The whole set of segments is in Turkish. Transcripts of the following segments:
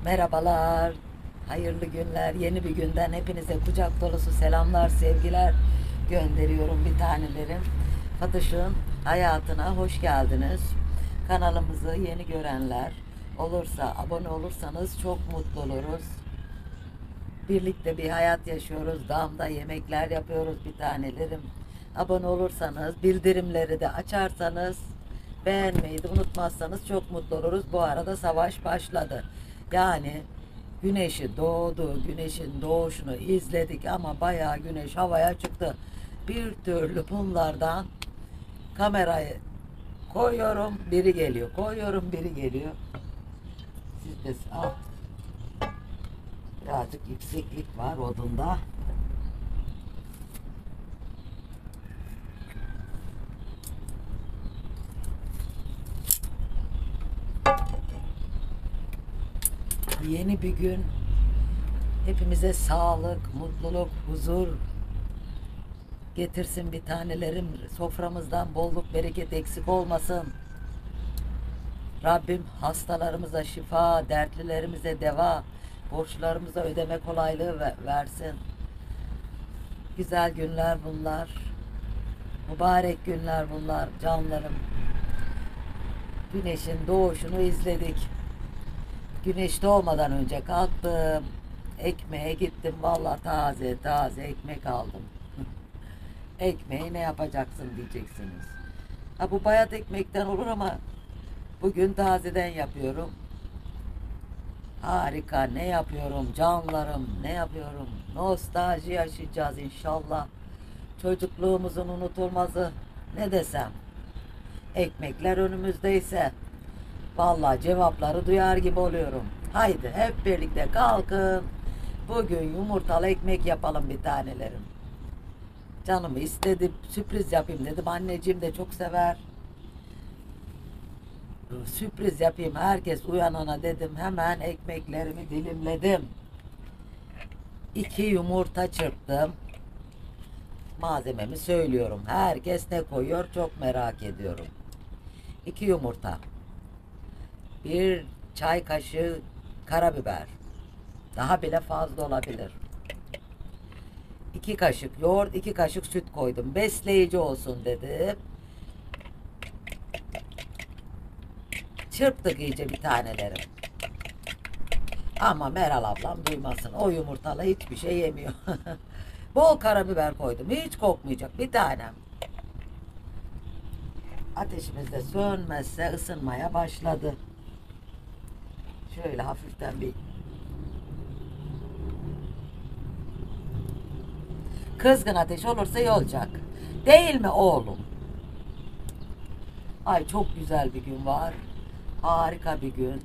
Merhabalar, hayırlı günler, yeni bir günden hepinize kucak dolusu selamlar, sevgiler gönderiyorum bir tanelerim. Fatış'ın hayatına hoş geldiniz. Kanalımızı yeni görenler olursa, abone olursanız çok mutlu oluruz. Birlikte bir hayat yaşıyoruz, damda yemekler yapıyoruz bir tanelerim. Abone olursanız, bildirimleri de açarsanız, beğenmeyi de unutmazsanız çok mutlu oluruz. Bu arada savaş başladı. Yani güneşi doğdu, güneşin doğuşunu izledik ama bayağı güneş havaya çıktı. Bir türlü bunlardan kamerayı koyuyorum, biri geliyor, koyuyorum, biri geliyor. Siz de birazcık yükseklik var odunda. Yeni bir gün hepimize sağlık, mutluluk, huzur getirsin bir tanelerim. Soframızdan bolluk, bereket eksik olmasın. Rabbim hastalarımıza şifa, dertlilerimize deva, borçlarımıza ödeme kolaylığı versin. Güzel günler bunlar. Mübarek günler bunlar canlarım. Güneşin doğuşunu izledik. Güneş doğmadan önce kalktım. Ekmeğe gittim. Vallahi taze taze ekmek aldım. Ekmeği ne yapacaksın diyeceksiniz. Ha, bu bayat ekmekten olur ama bugün tazeden yapıyorum. Harika, ne yapıyorum canlarım, ne yapıyorum. Nostalji yaşayacağız inşallah. Çocukluğumuzun unutulmazı ne desem. Ekmekler önümüzdeyse vallahi cevapları duyar gibi oluyorum. Haydi hep birlikte kalkın. Bugün yumurtalı ekmek yapalım bir tanelerim. Canımı istedi, sürpriz yapayım dedim. Anneciğim de çok sever. Sürpriz yapayım herkes uyanana dedim. Hemen ekmeklerimi dilimledim. 2 yumurta çırptım. Malzememi söylüyorum. Herkes ne koyuyor çok merak ediyorum. 2 yumurta. 1 çay kaşığı karabiber. Daha bile fazla olabilir. 2 kaşık yoğurt, 2 kaşık süt koydum. Besleyici olsun dedim. Çırptık iyice bir tanelerim. Ama Meral ablam duymasın. O yumurtalı hiçbir şey yemiyor. Bol karabiber koydum. Hiç kokmayacak bir tanem. Ateşimiz de sönmezse ısınmaya başladı. Şöyle hafiften bir kızgın ateş olursa iyi olacak. Değil mi oğlum? Ay çok güzel bir gün var. Harika bir gün.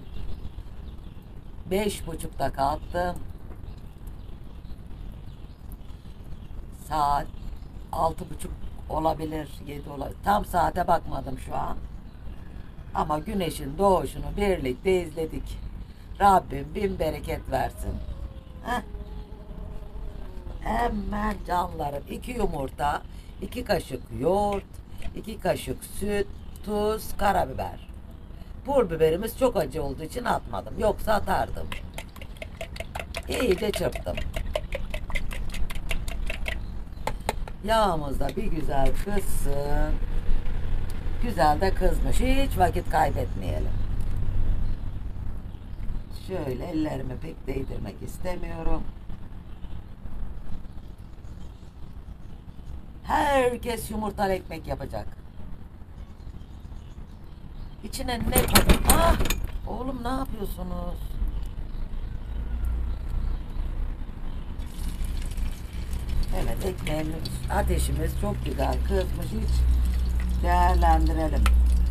5.30'da kalktım. Saat 6.30 olabilir, 7 olabilir. Tam saate bakmadım şu an. Ama güneşin doğuşunu birlikte izledik. Rabbim bin bereket versin. Heh. Hemen canlarım 2 yumurta, 2 kaşık yoğurt, 2 kaşık süt, tuz, karabiber. Pul biberimiz çok acı olduğu için atmadım. Yoksa atardım. İyice çırptım. Yağımız da bir güzel kızsın. Güzel de kızmış. Hiç vakit kaybetmeyelim. Şöyle ellerimi pek değdirmek istemiyorum. Herkes yumurtalı ekmek yapacak. İçine ne koydum? Ah! Oğlum ne yapıyorsunuz? Evet ekmeğimiz, ateşimiz çok güzel kızmış. Hiç değerlendirelim.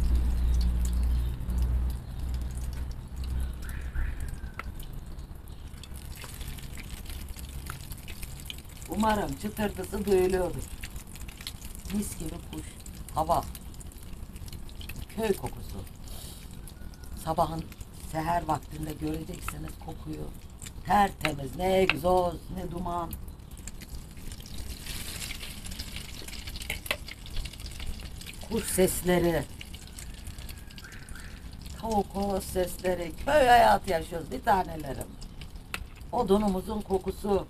Umarım çıtırtısı duyuluyordur. Mis gibi kuş. Hava. Köy kokusu. Sabahın seher vaktinde göreceksiniz kokuyu. Tertemiz, ne egzoz, ne duman. Kuş sesleri. Tavuk horoz sesleri, köy hayatı yaşıyoruz bir tanelerim. Odunumuzun kokusu.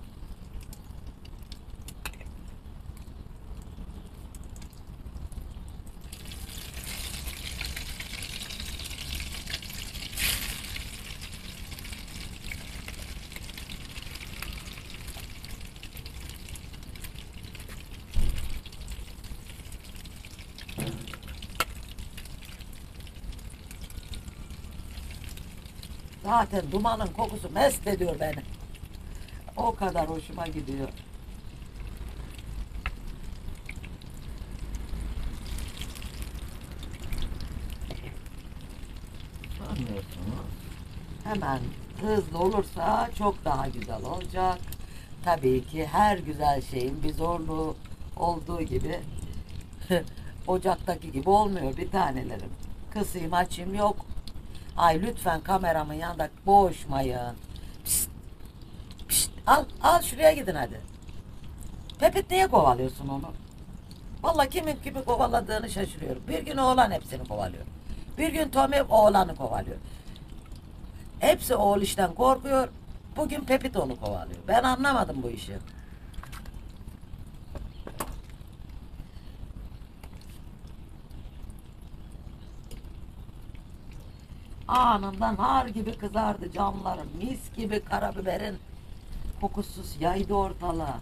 Zaten dumanın kokusu mest ediyor beni. O kadar hoşuma gidiyor. Anlıyorsunuz. Hemen hızlı olursa çok daha güzel olacak. Tabii ki her güzel şeyin bir zorluğu olduğu gibi ocaktaki gibi olmuyor bir tanelerim. Kısayım açayım yok. Ay lütfen kameramın yanında boğuşmayın. Pişt, pişt, al şuraya gidin hadi. Pepet niye kovalıyorsun onu? Vallahi kimin kimi kovaladığını şaşırıyorum. Bir gün oğlan hepsini kovalıyor. Bir gün Tommy oğlanı kovalıyor. Hepsi oğul işten korkuyor. Bugün Pepit onu kovalıyor. Ben anlamadım bu işi. Anından har gibi kızardı camlarım. Mis gibi karabiberin kokusuz yaydı ortalığa.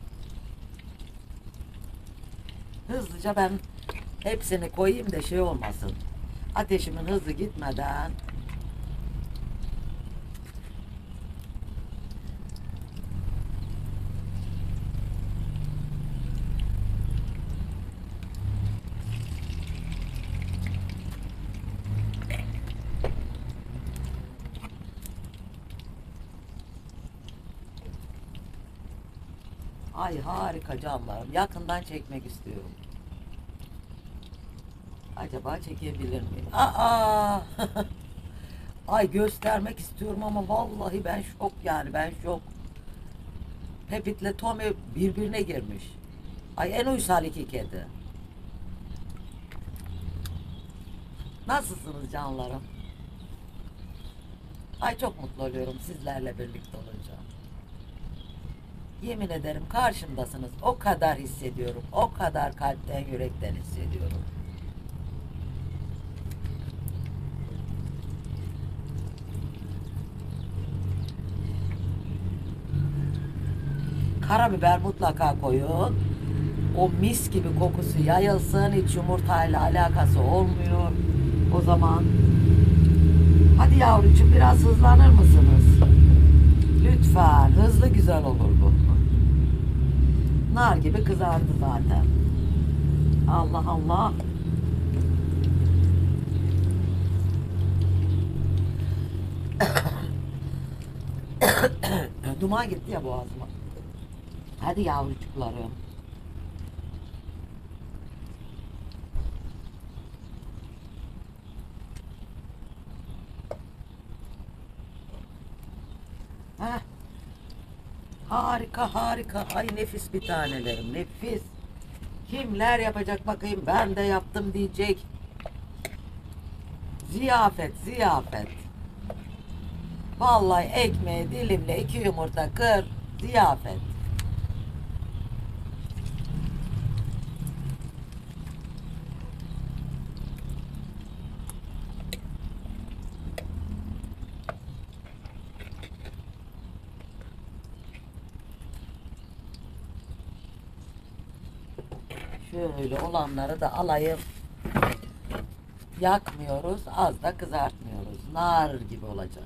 Hızlıca ben hepsini koyayım da şey olmasın. Ateşimin hızı gitmeden ay harika camlarım. Yakından çekmek istiyorum. Acaba çekebilir miyim? Aa! Ay göstermek istiyorum ama vallahi ben şok yani ben şok. Pepit'le Tommy birbirine girmiş. Ay en uysal iki kedi. Nasılsınız canlarım? Ay çok mutlu oluyorum sizlerle birlikte olunca. Yemin ederim karşımdasınız. O kadar hissediyorum. O kadar kalpten yürekten hissediyorum. Karabiber mutlaka koyun. O mis gibi kokusu yayılsın. Hiç yumurtayla alakası olmuyor. O zaman hadi yavrucuğum biraz hızlanır mısınız? Lütfen. Hızlı güzel olur bu. Nar gibi kızardı zaten. Allah Allah. Duman gitti ya boğazıma. Hadi yavrucuklarım. Heh. Harika harika. Ay nefis bir tanelerim. Nefis. Kimler yapacak bakayım ben de yaptım diyecek. Ziyafet ziyafet. Vallahi ekmeği dilimle 2 yumurta kır. Ziyafet. Şöyle olanları da alayım. Yakmıyoruz, az da kızartmıyoruz. Nar gibi olacak.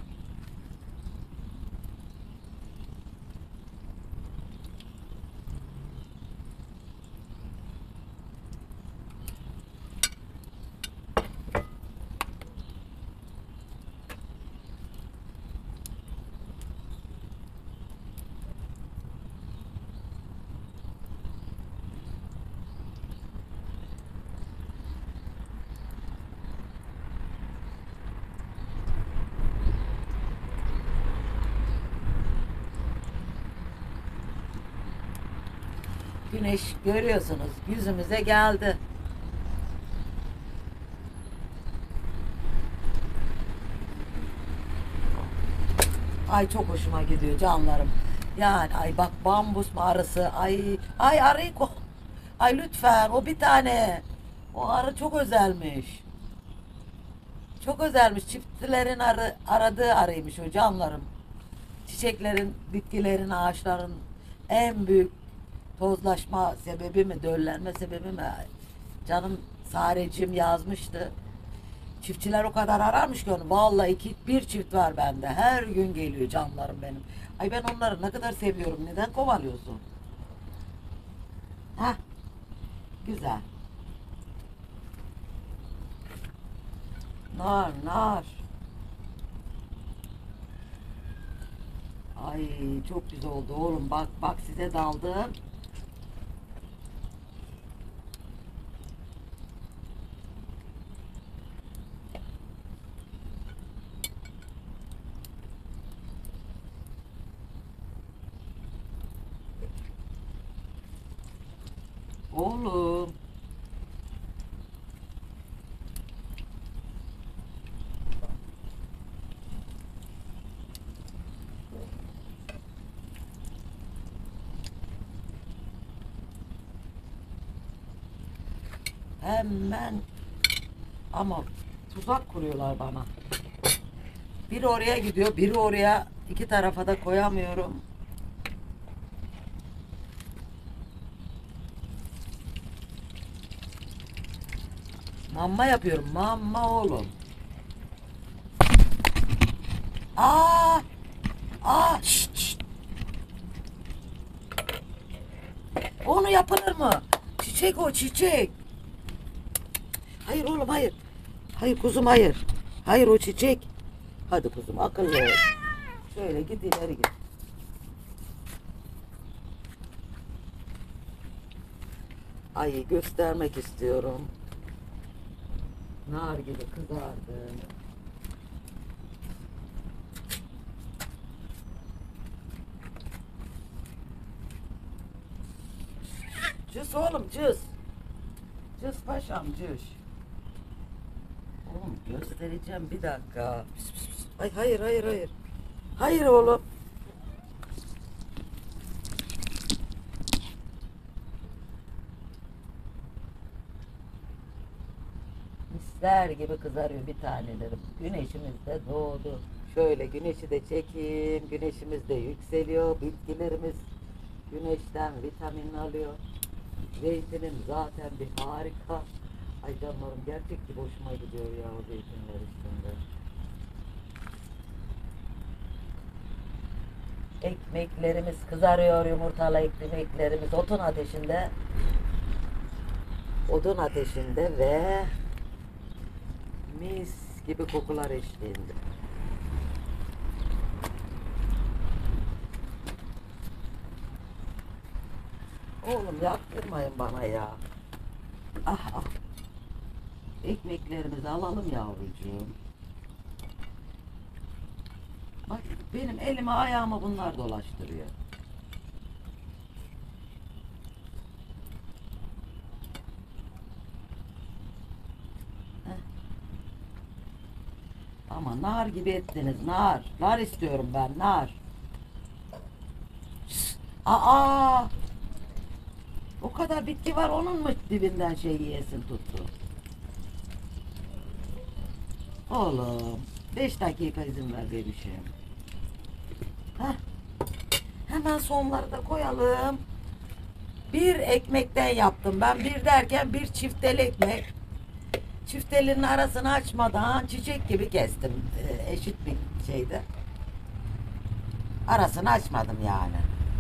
Güneş görüyorsunuz yüzümüze geldi. Ay çok hoşuma gidiyor canlarım. Yani ay bak bambus mu arısı. Ay arıyı Ay lütfen o bir tane. O arı çok özelmiş. Çok özelmiş. Çiftçilerin aradığı arıymış o canlarım. Çiçeklerin, bitkilerin, ağaçların en büyük tozlaşma sebebi mi, döllenme sebebi mi? Canım Sarecim yazmıştı. Çiftçiler o kadar ararmış ki onu. Vallahi bir çift var bende. Her gün geliyor canlarım benim. Ay ben onları ne kadar seviyorum. Neden kovalıyorsun? Hah, güzel. Nar, nar. Ay çok güzel oldu oğlum. Bak bak size daldım. Oğlum. Hemen ama tuzak kuruyorlar bana. Biri oraya gidiyor, biri oraya. İki tarafa da koyamıyorum. Mamma yapıyorum. Mamma oğlum. Aa! Aa! Şşt, şşt. Onu yapılır mı? Çiçek o çiçek. Hayır oğlum hayır. Hayır kuzum hayır. Hayır o çiçek. Hadi kuzum akıllı ol. Şöyle git ileri git. Ay göstermek istiyorum. Nar gibi kızardı. Cız oğlum cız. Cız paşam cız. Oğlum göstereceğim bir dakika. Pis, pis, pis. Ay hayır hayır hayır. Hayır oğlum. Misler gibi kızarıyor bir tanelerim. Güneşimiz de doğdu. Şöyle güneşi de çekeyim. Güneşimiz de yükseliyor. Bitkilerimiz güneşten vitamin alıyor. Zeytinin zaten bir harika. Ay canlarım gerçek gibi hoşuma gidiyor ya o zeytinler üstünde. Ekmeklerimiz kızarıyor, yumurtalı ekmeklerimiz odun ateşinde. Odun ateşinde ve mis gibi kokular eşliğinde. Oğlum yaktırmayın bana ya. Ah ah. Ekmeklerimizi alalım yavrucuğum. Bak benim elimi ayağımı bunlar dolaştırıyor. Heh. Ama nar gibi ettiniz nar. Nar istiyorum ben nar. Şşt, aa! O kadar bitki var onun mu dibinden şey yiyesin tuttu? Oğlum 5 dakika izin ver bebişim. Heh. Hemen sonları da koyalım. Bir ekmekten yaptım. Ben bir derken bir çifteli ekmek. Çiftelinin arasını açmadan çiçek gibi kestim. Eşit bir şeyde. Arasını açmadım yani.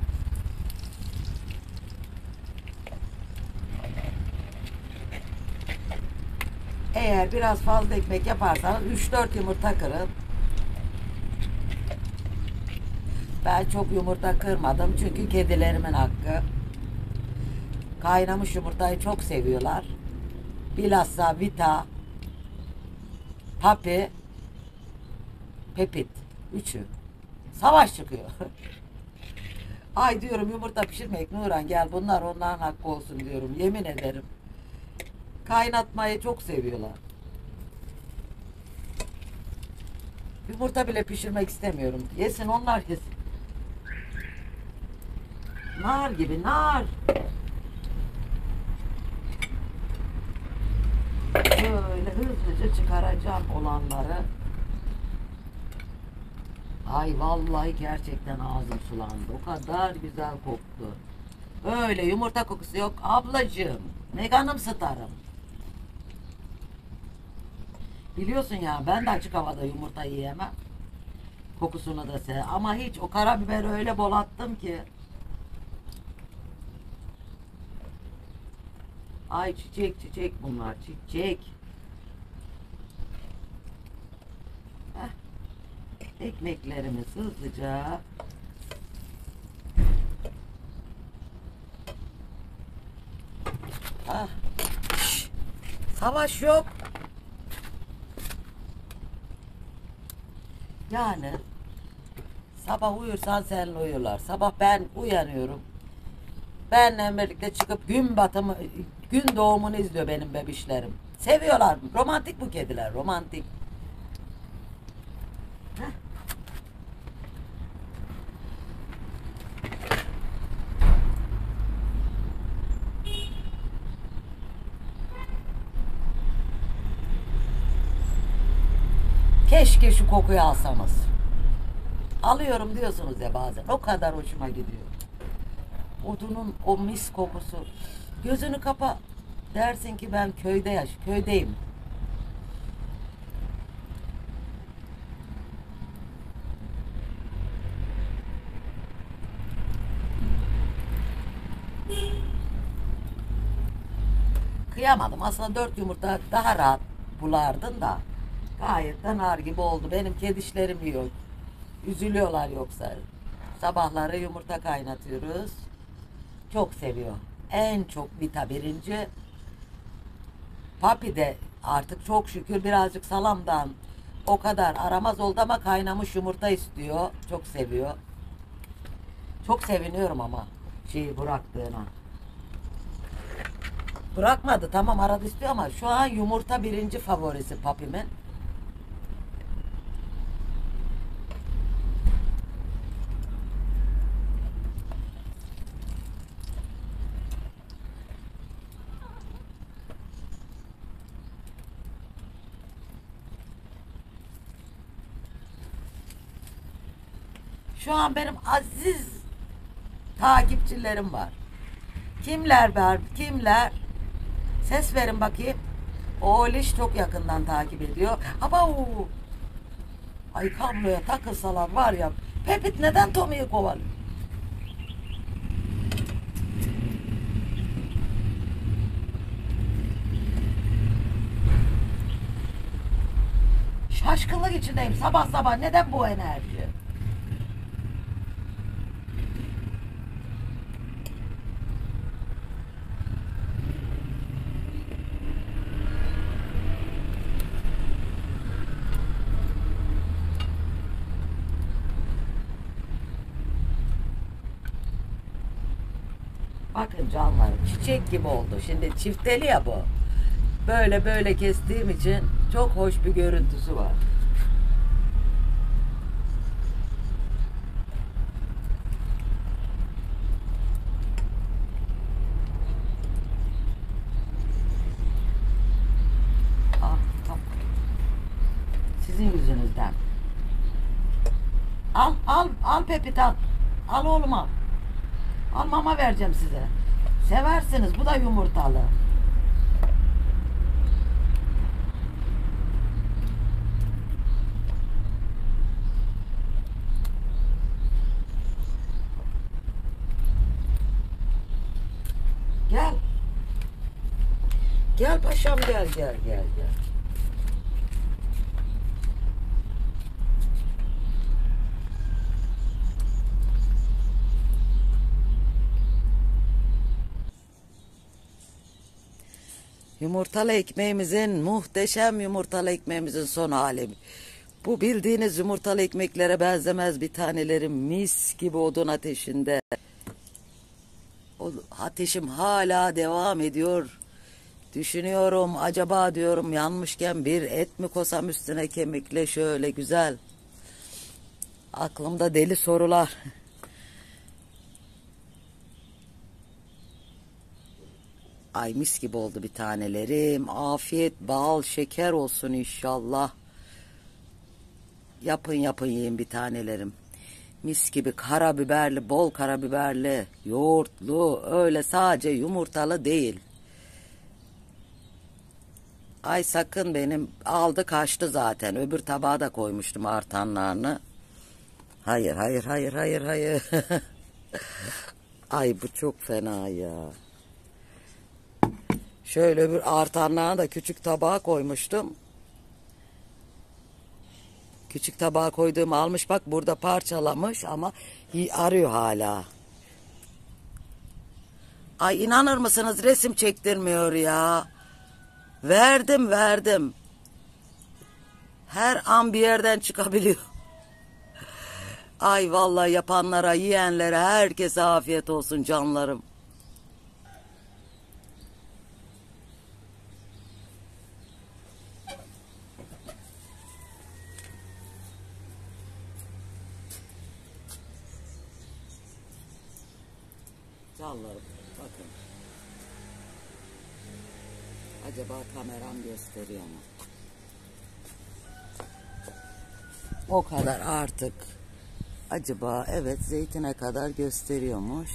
Eğer biraz fazla ekmek yaparsanız 3-4 yumurta kırın. Ben çok yumurta kırmadım çünkü kedilerimin hakkı. Kaynamış yumurtayı çok seviyorlar. Bilhassa Vita, Papi, Pepit. Üçü. Savaş çıkıyor. Ay diyorum yumurta pişirmek Nuran gel bunlar onların hakkı olsun diyorum. Yemin ederim. Kaynatmayı çok seviyorlar. Yumurta bile pişirmek istemiyorum. Yesin onlar yesin. Nar gibi nar. Böyle hızlıca çıkaracağım olanları. Ay vallahi gerçekten ağzım sulandı. O kadar güzel koktu. Öyle yumurta kokusu yok ablacığım. Ne kanım sıtarım. Biliyorsun ya ben de açık havada yumurta yiyemem. Kokusunu da sev. Ama hiç o karabiberi öyle bol attım ki. Ay çiçek çiçek bunlar çiçek. Heh, ekmeklerimiz hızlıca. Ah. Şş, savaş yok. Yani sabah uyursan seninle uyurlar. Sabah ben uyanıyorum. Benle birlikte çıkıp gün batımı, gün doğumunu izliyor benim bebişlerim. Seviyorlar. Romantik bu kediler, romantik. Heh. Keşke şu kokuyu alsanız. Alıyorum diyorsunuz ya bazen. O kadar hoşuma gidiyor. Odunun o mis kokusu. Gözünü kapa. Dersin ki ben köydeyim. Kıyamadım. Aslında 4 yumurta daha rahat bulardın da. Gayet de nar gibi oldu. Benim kedişlerim yiyor. Üzülüyorlar yoksa. Sabahları yumurta kaynatıyoruz. Çok seviyor. En çok birinci. Papi de artık çok şükür birazcık salamdan o kadar aramaz oldu ama kaynamış yumurta istiyor. Çok seviyor. Çok seviniyorum ama şeyi bıraktığına. Bırakmadı tamam aradı istiyor ama şu an yumurta birinci favorisi papimin. Şu an benim aziz takipçilerim var. Kimler var? Kimler? Ses verin bakayım. Oğliş çok yakından takip ediyor. Ama o ay kabloya takılsalar var ya. Pepit neden Tommy'yi kovalıyor? Şaşkınlık içindeyim. Sabah sabah neden bu enerji? Bakın canlarım çiçek gibi oldu. Şimdi çifteli ya bu. Böyle böyle kestiğim için çok hoş bir görüntüsü var. Ah, ah. Sizin yüzünüzden. Al Pepit al. Al oğlum al. Al mama vereceğim size. Seversiniz bu da yumurtalı. Gel. Gel paşam gel. Yumurtalı ekmeğimizin muhteşem yumurtalı ekmeğimizin son hali. Bu bildiğiniz yumurtalı ekmeklere benzemez bir tanelerim mis gibi odun ateşinde. O ateşim hala devam ediyor. Düşünüyorum acaba diyorum yanmışken bir et mi kosam üstüne kemikle şöyle güzel. Aklımda deli sorular. Ay mis gibi oldu bir tanelerim. Afiyet, bal, şeker olsun inşallah. Yapın yapın yiyin bir tanelerim. Mis gibi karabiberli, bol karabiberli, yoğurtlu, öyle sadece yumurtalı değil. Ay sakın, benim aldı kaçtı zaten. Öbür tabağa da koymuştum artanlarını. Hayır, hayır, hayır, hayır, hayır. Ay bu çok fena ya. Şöyle öbür artanlarını da küçük tabağa koymuştum. Küçük tabağa koyduğumu almış, bak burada parçalamış ama arıyor hala. Ay inanır mısınız, resim çektirmiyor ya. Verdim verdim. Her an bir yerden çıkabiliyor. Ay vallahi yapanlara, yiyenlere, herkese afiyet olsun canlarım. Canlarım bakın. Acaba kameram gösteriyor mu? O kadar artık. Acaba evet, zeytine kadar gösteriyormuş.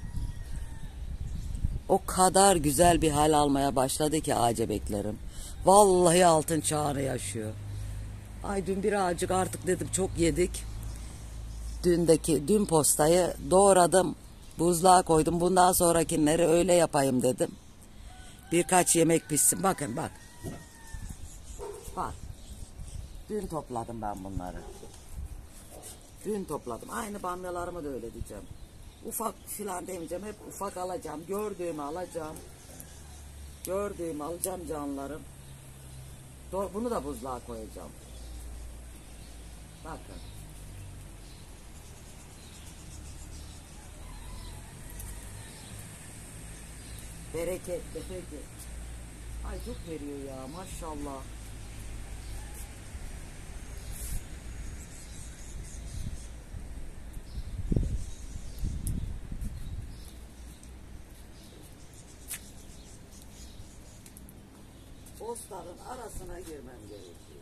O kadar güzel bir hal almaya başladı ki acebeklerim. Vallahi altın çağını yaşıyor. Ay dün birazcık artık dedim çok yedik. Dün postayı doğradım. Buzluğa koydum. Bundan sonrakileri öyle yapayım dedim. Birkaç yemek pişsin. Bakın bak. Bak. Dün topladım ben bunları. Dün topladım. Aynı bamyalarımı da öyle diyeceğim. Ufak filan demeyeceğim. Hep ufak alacağım. Gördüğümü alacağım. Gördüğümü alacağım canlarım. Bunu da buzluğa koyacağım. Bakın. Bereketli peki. Ay çok veriyor ya maşallah. Postların arasına girmem gerekiyor.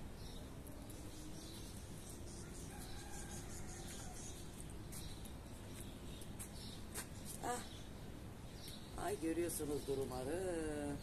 Ah. Ay görüyorsunuzdur umarım.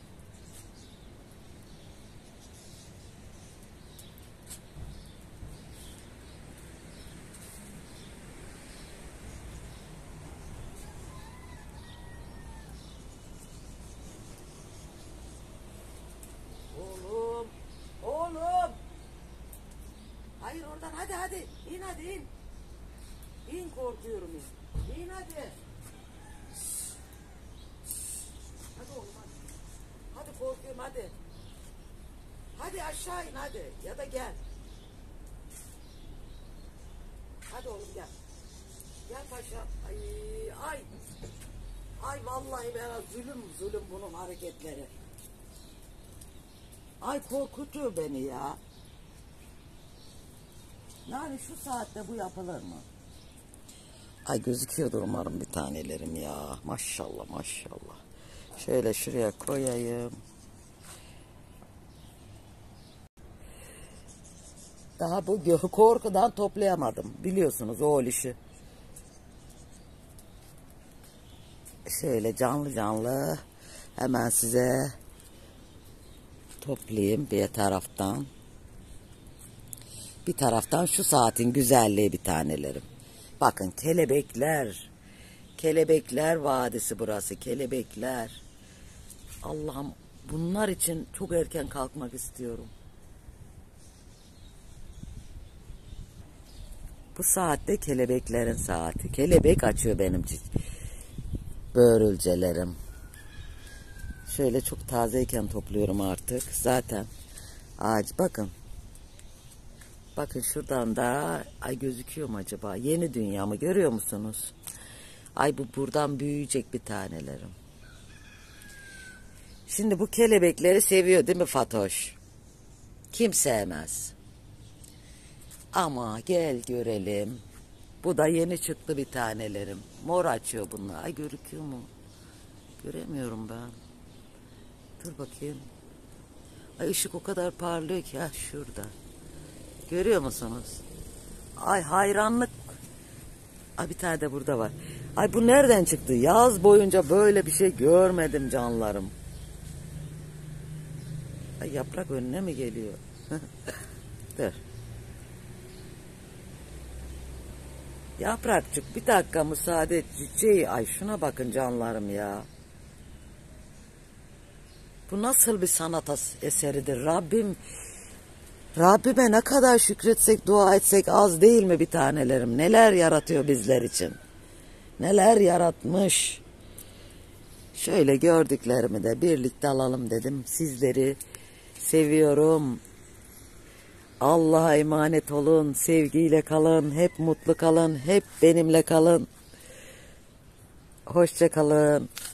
Oğlum. Oğlum. Hayır oradan, hadi hadi. İn hadi in. İn, korkuyorum in. İn hadi. Hadi oğlum hadi. Hadi korkuyorum hadi. Hadi aşağı in hadi. Ya da gel. Hadi oğlum gel. Gel paşa. Ay ay. Ay vallahi bana zulüm bunun hareketleri. Ay korkutuyor beni ya. Yani şu saatte bu yapılır mı? Ay gözüküyordur umarım bir tanelerim ya. Maşallah maşallah. Şöyle şuraya koyayım. Daha bu korkudan toplayamadım. Biliyorsunuz o işi. Şöyle canlı canlı hemen size toplayayım bir taraftan. Bir taraftan şu saatin güzelliği bir tanelerim. Bakın kelebekler. Kelebekler vadisi burası. Kelebekler. Allah'ım bunlar için çok erken kalkmak istiyorum. Bu saatte kelebeklerin saati. Kelebek açıyor benim börülcelerim. Şöyle çok tazeyken topluyorum artık. Zaten ağaç bakın. Bakın şuradan da ay gözüküyor mu acaba? Yeni dünyamı görüyor musunuz? Ay bu buradan büyüyecek bir tanelerim. Şimdi bu kelebekleri seviyor değil mi Fatoş? Kim sevmez? Ama gel görelim. Bu da yeni çıktı bir tanelerim. Mor açıyor bunlar. Ay gözüküyor mu? Göremiyorum ben. Dur bakayım. Ay ışık o kadar parlıyor ki. Ha şurada. Görüyor musunuz? Ay hayranlık. Ay bir tane de burada var. Ay bu nereden çıktı? Yaz boyunca böyle bir şey görmedim canlarım. Ay yaprak önüne mi geliyor? Dur. Yaprakçık bir dakika müsaade et. Çiçeği. Ay şuna bakın canlarım ya. Bu nasıl bir sanat eseridir? Rabbime ne kadar şükretsek, dua etsek az değil mi bir tanelerim? Neler yaratıyor bizler için? Neler yaratmış? Şöyle gördüklerimi de birlikte alalım dedim. Sizleri seviyorum. Allah'a emanet olun. Sevgiyle kalın. Hep mutlu kalın. Hep benimle kalın. Hoşça kalın.